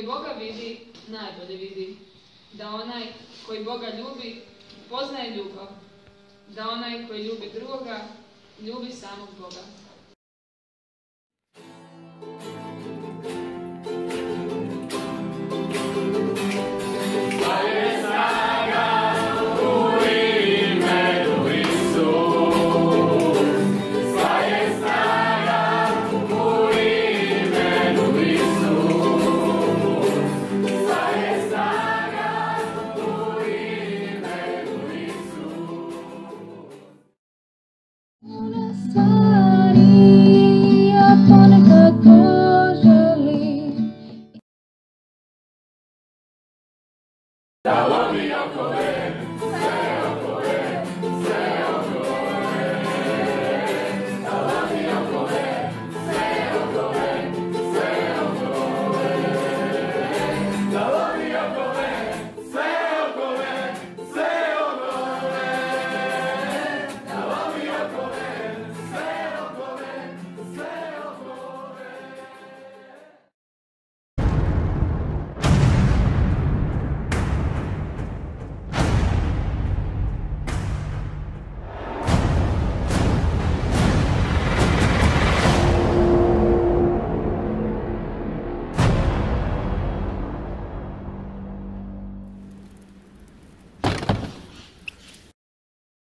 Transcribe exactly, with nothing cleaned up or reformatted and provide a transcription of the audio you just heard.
Boga vidi, najbolje vidi. Da onaj koji Boga ljubi, poznaje ljubav. Da onaj koji ljubi drugoga, ljubi samog Boga. Dalo mi oko